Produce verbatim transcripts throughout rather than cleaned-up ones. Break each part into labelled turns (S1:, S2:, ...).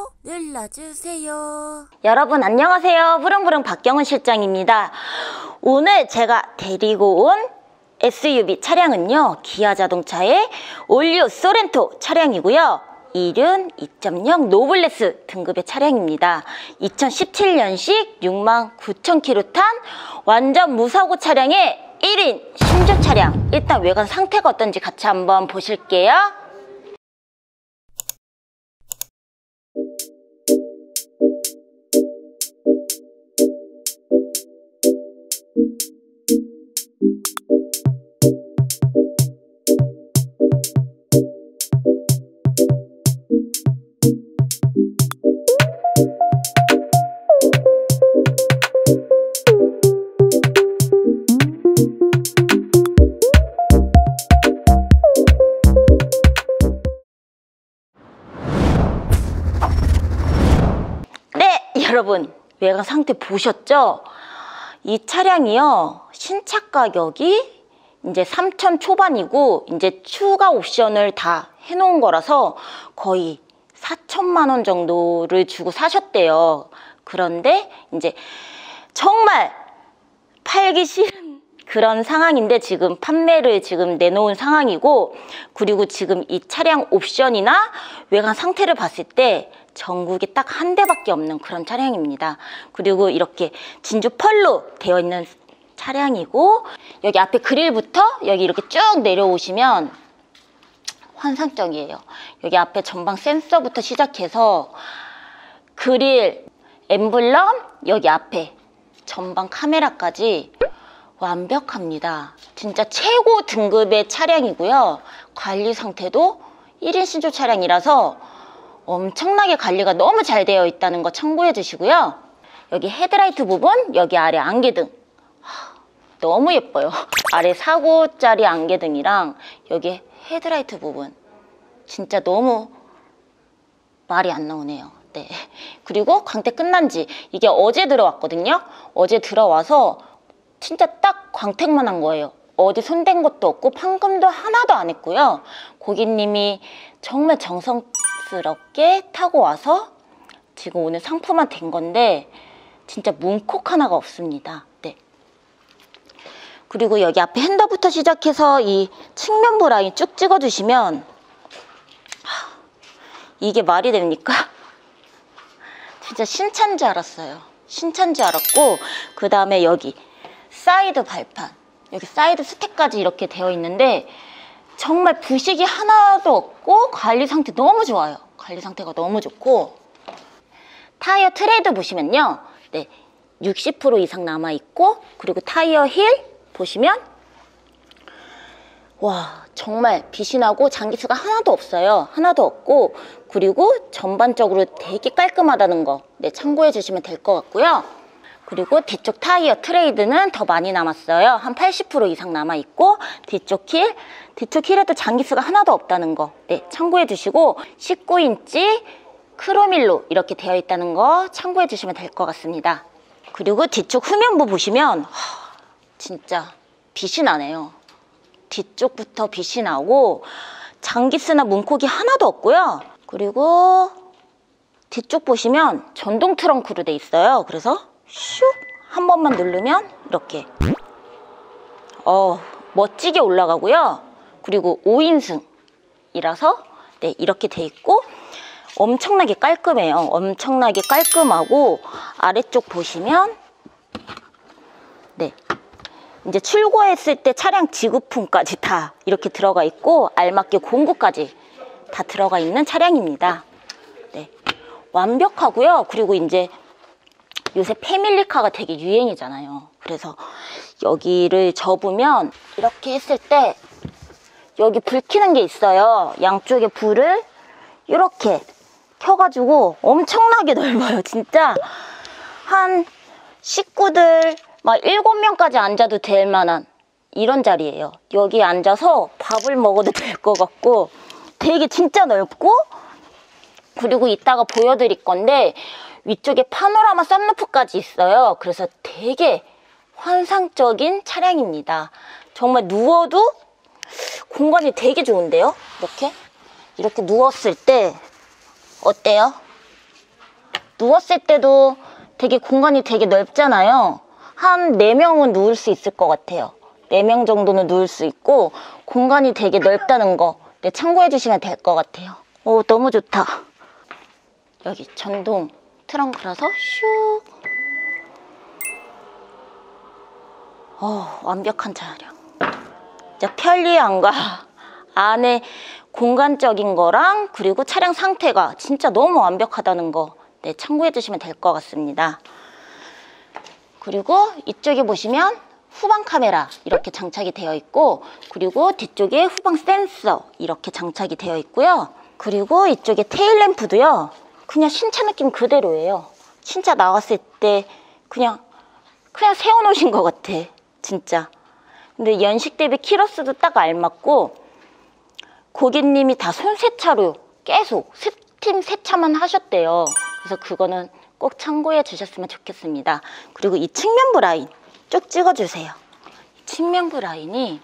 S1: 눌러주세요.
S2: 여러분 안녕하세요. 부릉부릉 박경은 실장입니다. 오늘 제가 데리고 온 에스유브이 차량은요, 기아 자동차의 올류 소렌토 차량이고요. 이륜 이 점 영 노블레스 등급의 차량입니다. 이천십칠 년식 육만 구천 킬로미터 탄 완전 무사고 차량의 일 인 신조 차량. 일단 외관 상태가 어떤지 같이 한번 보실게요. 여러분 외관 상태 보셨죠? 이 차량이요, 신차 가격이 이제 삼천 초반이고 이제 추가 옵션을 다 해놓은 거라서 거의 사천만 원 정도를 주고 사셨대요. 그런데 이제 정말 팔기 싫은 그런 상황인데 지금 판매를 지금 내놓은 상황이고, 그리고 지금 이 차량 옵션이나 외관 상태를 봤을 때 전국에 딱 한 대밖에 없는 그런 차량입니다. 그리고 이렇게 진주 펄로 되어 있는 차량이고, 여기 앞에 그릴부터 여기 이렇게 쭉 내려오시면 환상적이에요. 여기 앞에 전방 센서부터 시작해서 그릴, 엠블럼, 여기 앞에 전방 카메라까지 완벽합니다. 진짜 최고 등급의 차량이고요. 관리 상태도 일 인 신조 차량이라서 엄청나게 관리가 너무 잘 되어 있다는 거 참고해 주시고요. 여기 헤드라이트 부분, 여기 아래 안개등 너무 예뻐요. 아래 사고짜리 안개등이랑 여기 헤드라이트 부분 진짜 너무 말이 안 나오네요. 네. 그리고 광택 끝난 지 이게 어제 들어왔거든요. 어제 들어와서 진짜 딱 광택만 한 거예요. 어디 손댄 것도 없고 판금도 하나도 안 했고요. 고객님이 정말 정성스럽게 타고 와서 지금 오늘 상품화 된 건데 진짜 문콕 하나가 없습니다. 네. 그리고 여기 앞에 핸더부터 시작해서 이 측면부 라인 쭉 찍어주시면 이게 말이 됩니까? 진짜 신차인 줄 알았어요. 신차인 줄 알았고, 그 다음에 여기 사이드 발판, 여기 사이드 스택까지 이렇게 되어 있는데 정말 부식이 하나도 없고 관리 상태 너무 좋아요. 관리 상태가 너무 좋고, 타이어 트레드 보시면요, 네, 육십 퍼센트 이상 남아있고, 그리고 타이어 힐 보시면 와 정말 빛이 나고 장기수가 하나도 없어요. 하나도 없고, 그리고 전반적으로 되게 깔끔하다는 거, 네, 참고해 주시면 될 것 같고요. 그리고 뒤쪽 타이어 트레이드는 더 많이 남았어요. 한 팔십 퍼센트 이상 남아있고, 뒤쪽 힐, 뒤쪽 힐에도 장기수가 하나도 없다는 거, 네, 참고해 주시고, 십구 인치 크로밀로 이렇게 되어 있다는 거 참고해 주시면 될 것 같습니다. 그리고 뒤쪽 후면부 보시면 하, 진짜 빛이 나네요. 뒤쪽부터 빛이 나고 장기스나 문콕이 하나도 없고요. 그리고 뒤쪽 보시면 전동 트렁크로 돼 있어요. 그래서 슉 한 번만 누르면 이렇게 어 멋지게 올라가고요. 그리고 오 인승이라서 네, 이렇게 돼 있고 엄청나게 깔끔해요. 엄청나게 깔끔하고, 아래쪽 보시면 네, 이제 출고했을 때 차량 지급품까지 다 이렇게 들어가 있고, 알맞게 공구까지 다 들어가 있는 차량입니다. 네, 완벽하고요. 그리고 이제 요새 패밀리카가 되게 유행이잖아요. 그래서 여기를 접으면 이렇게 했을 때 여기 불 켜는 게 있어요. 양쪽에 불을 이렇게 켜가지고 엄청나게 넓어요. 진짜 한 식구들 막 일곱 명까지 앉아도 될 만한 이런 자리예요. 여기 앉아서 밥을 먹어도 될 것 같고 되게 진짜 넓고, 그리고 이따가 보여드릴 건데 위쪽에 파노라마 썬루프까지 있어요. 그래서 되게 환상적인 차량입니다. 정말 누워도 공간이 되게 좋은데요? 이렇게? 이렇게 누웠을 때 어때요? 누웠을 때도 되게 공간이 되게 넓잖아요. 한 네 명은 누울 수 있을 것 같아요. 네 명 정도는 누울 수 있고 공간이 되게 넓다는 거 네, 참고해 주시면 될 것 같아요. 오, 너무 좋다. 여기 전동 트렁크라서 슉. 어, 완벽한 차량. 진짜 편리함과 안에 공간적인 거랑 그리고 차량 상태가 진짜 너무 완벽하다는 거 네, 참고해 주시면 될 것 같습니다. 그리고 이쪽에 보시면 후방 카메라 이렇게 장착이 되어 있고, 그리고 뒤쪽에 후방 센서 이렇게 장착이 되어 있고요. 그리고 이쪽에 테일 램프도요, 그냥 신차 느낌 그대로예요. 신차 나왔을 때 그냥 그냥 세워놓으신 것 같아, 진짜. 근데 연식 대비 키로수도 딱 알맞고, 고객님이 다 손세차로 계속 스팀 세차만 하셨대요. 그래서 그거는 꼭 참고해 주셨으면 좋겠습니다. 그리고 이 측면부 라인 쭉 찍어주세요. 측면부 라인이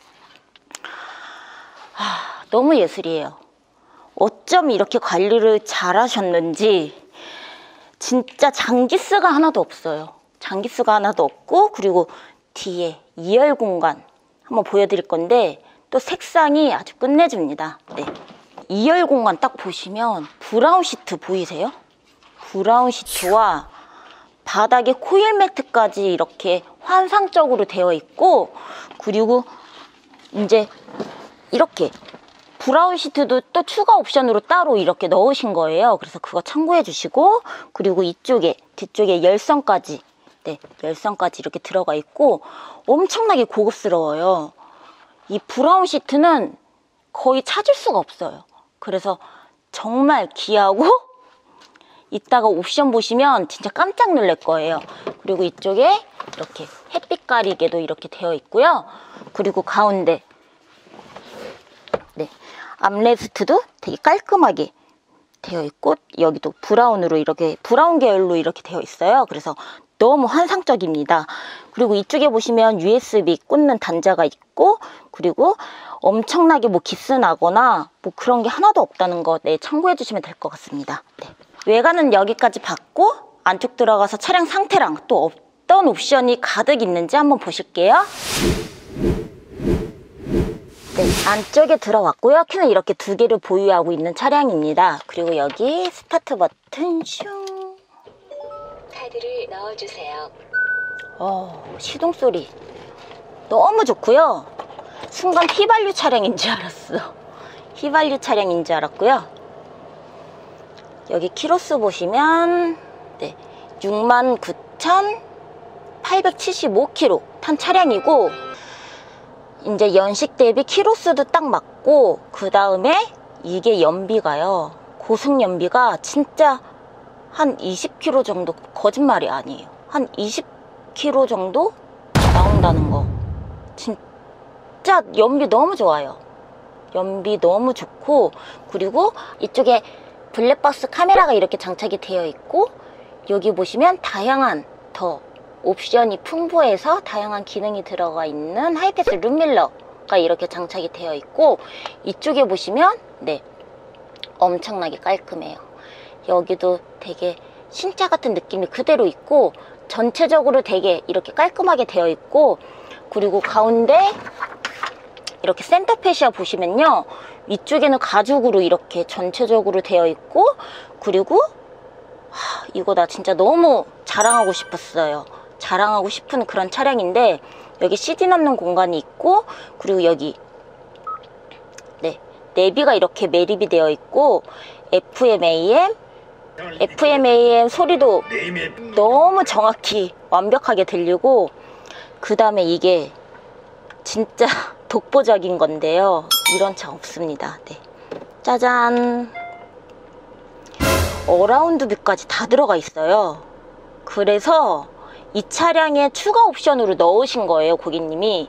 S2: 아, 너무 예술이에요. 어쩜 이렇게 관리를 잘 하셨는지 진짜 장기스가 하나도 없어요. 장기스가 하나도 없고, 그리고 뒤에 이열 공간 한번 보여드릴 건데 또 색상이 아주 끝내줍니다. 네. 이열 공간 딱 보시면 브라운 시트 보이세요? 브라운 시트와 바닥에 코일 매트까지 이렇게 환상적으로 되어 있고, 그리고 이제 이렇게 브라운 시트도 또 추가 옵션으로 따로 이렇게 넣으신 거예요. 그래서 그거 참고해 주시고, 그리고 이쪽에 뒤쪽에 열선까지, 네, 열선까지 이렇게 들어가 있고 엄청나게 고급스러워요. 이 브라운 시트는 거의 찾을 수가 없어요. 그래서 정말 귀하고 이따가 옵션 보시면 진짜 깜짝 놀랄 거예요. 그리고 이쪽에 이렇게 햇빛 가리개도 이렇게 되어 있고요. 그리고 가운데 네, 암레스트도 되게 깔끔하게 되어 있고, 여기도 브라운으로 이렇게 브라운 계열로 이렇게 되어 있어요. 그래서 너무 환상적입니다. 그리고 이쪽에 보시면 유에스비 꽂는 단자가 있고, 그리고 엄청나게 뭐 기스 나거나 뭐 그런 게 하나도 없다는 거 네, 참고해 주시면 될 것 같습니다. 네. 외관은 여기까지 봤고, 안쪽 들어가서 차량 상태랑 또 어떤 옵션이 가득 있는지 한번 보실게요. 네, 안쪽에 들어왔고요. 키는 이렇게 두 개를 보유하고 있는 차량입니다. 그리고 여기 스타트 버튼 슝.
S1: 카드를 넣어주세요.
S2: 어, 시동 소리 너무 좋고요. 순간 휘발유 차량인 줄 알았어. 휘발유 차량인 줄 알았고요. 여기 키로수 보시면 네, 육만 구천팔백칠십오 킬로미터 탄 차량이고, 이제 연식 대비 키로수도 딱 맞고, 그 다음에 이게 연비가요, 고속 연비가 진짜 한 이십 킬로미터 정도, 거짓말이 아니에요. 한 이십 킬로미터 정도 나온다는 거. 진짜 연비 너무 좋아요. 연비 너무 좋고, 그리고 이쪽에 블랙박스 카메라가 이렇게 장착이 되어 있고, 여기 보시면 다양한 더 옵션이 풍부해서 다양한 기능이 들어가 있는 하이패스 룸밀러가 이렇게 장착이 되어 있고, 이쪽에 보시면 네, 엄청나게 깔끔해요. 여기도 되게 신차 같은 느낌이 그대로 있고, 전체적으로 되게 이렇게 깔끔하게 되어 있고, 그리고 가운데 이렇게 센터 페시아 보시면요, 위쪽에는 가죽으로 이렇게 전체적으로 되어 있고, 그리고 하, 이거 나 진짜 너무 자랑하고 싶었어요. 자랑하고 싶은 그런 차량인데, 여기 씨디 넣는 공간이 있고, 그리고 여기 네, 내비가 이렇게 매립이 되어 있고, 에프엠, 에이엠, 에프엠, 에이엠 소리도 너무 정확히 완벽하게 들리고, 그 다음에 이게 진짜 독보적인 건데요, 이런 차 없습니다. 네, 짜잔, 어라운드 뷰까지 다 들어가 있어요. 그래서 이 차량에 추가 옵션으로 넣으신 거예요, 고객님이.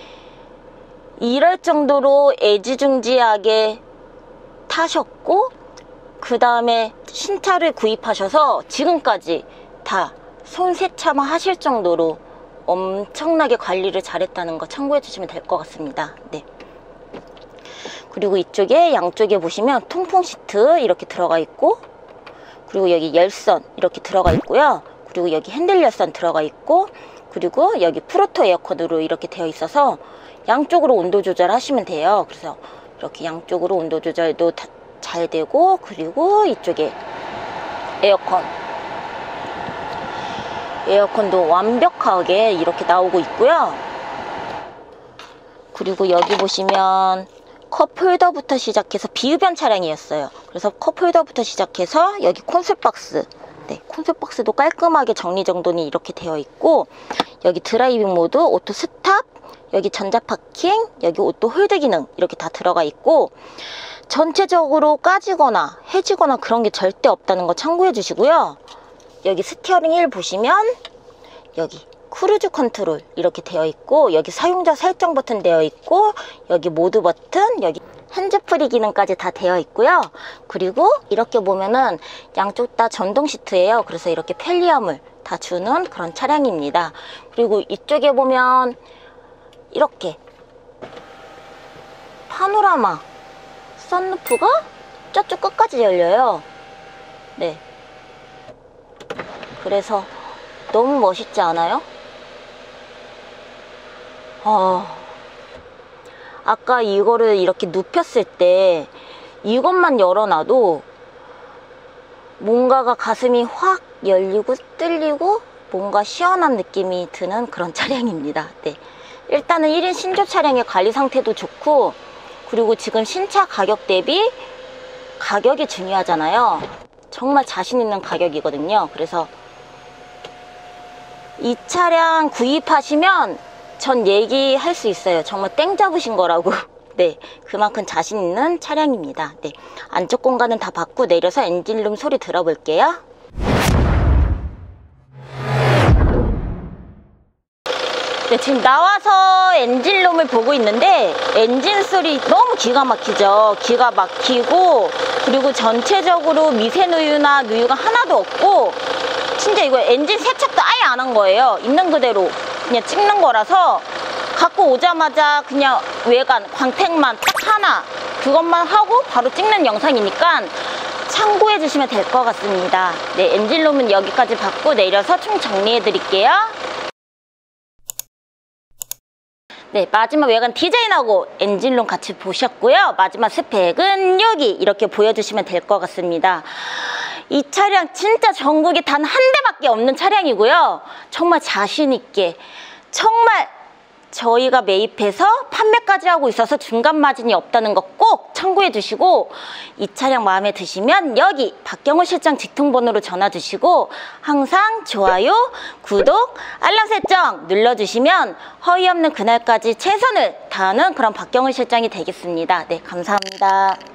S2: 이럴 정도로 애지중지하게 타셨고, 그 다음에 신차를 구입하셔서 지금까지 다 손세차만 하실 정도로 엄청나게 관리를 잘했다는 거 참고해 주시면 될 것 같습니다. 네. 그리고 이쪽에 양쪽에 보시면 통풍 시트 이렇게 들어가 있고, 그리고 여기 열선 이렇게 들어가 있고요. 그리고 여기 핸들 열선 들어가 있고, 그리고 여기 프로토 에어컨으로 이렇게 되어 있어서 양쪽으로 온도 조절하시면 돼요. 그래서 이렇게 양쪽으로 온도 조절도 잘 되고, 그리고 이쪽에 에어컨 에어컨도 완벽하게 이렇게 나오고 있고요. 그리고 여기 보시면 컵홀더부터 시작해서 비흡연 차량이었어요. 그래서 컵홀더부터 시작해서 여기 콘솔박스, 네, 콘솔박스도 깔끔하게 정리정돈이 이렇게 되어 있고, 여기 드라이빙 모드, 오토 스탑, 여기 전자파킹, 여기 오토 홀드 기능 이렇게 다 들어가 있고, 전체적으로 까지거나 해지거나 그런 게 절대 없다는 거 참고해 주시고요. 여기 스티어링 휠 보시면 여기 크루즈 컨트롤 이렇게 되어 있고, 여기 사용자 설정 버튼 되어 있고, 여기 모드 버튼, 여기 핸즈프리 기능까지 다 되어 있고요. 그리고 이렇게 보면은 양쪽 다 전동 시트예요. 그래서 이렇게 편리함을 다 주는 그런 차량입니다. 그리고 이쪽에 보면 이렇게 파노라마 선루프가 저쪽 끝까지 열려요. 네. 그래서 너무 멋있지 않아요? 아, 아까 이거를 이렇게 눕혔을 때 이것만 열어놔도 뭔가가 가슴이 확 열리고 뚫리고 뭔가 시원한 느낌이 드는 그런 차량입니다. 네. 일단은 일 인 신조 차량의 관리 상태도 좋고, 그리고 지금 신차 가격 대비 가격이 중요하잖아요. 정말 자신 있는 가격이거든요. 그래서 이 차량 구입하시면 전 얘기할 수 있어요. 정말 땡 잡으신 거라고. 네, 그만큼 자신 있는 차량입니다. 네, 안쪽 공간은 다 받고 내려서 엔진룸 소리 들어볼게요. 네, 지금 나와서 엔진룸을 보고 있는데 엔진 소리 너무 기가 막히죠. 기가 막히고, 그리고 전체적으로 미세누유나 누유가 하나도 없고, 진짜 이거 엔진 세척도 아예 안 한 거예요. 있는 그대로 그냥 찍는 거라서 갖고 오자마자 그냥 외관 광택만 딱 하나, 그것만 하고 바로 찍는 영상이니까 참고해 주시면 될 것 같습니다. 네, 엔진룸은 여기까지 받고 내려서 총 정리해 드릴게요. 네, 마지막 외관 디자인하고 엔진룸 같이 보셨고요. 마지막 스펙은 여기 이렇게 보여주시면 될 것 같습니다. 이 차량 진짜 전국에 단 한 대밖에 없는 차량이고요. 정말 자신있게, 정말 저희가 매입해서 판매까지 하고 있어서 중간 마진이 없다는 거 꼭 참고해 주시고, 이 차량 마음에 드시면 여기 박경호 실장 직통번호로 전화 주시고 항상 좋아요, 구독, 알람 설정 눌러주시면 허위 없는 그날까지 최선을 다하는 그런 박경호 실장이 되겠습니다. 네, 감사합니다.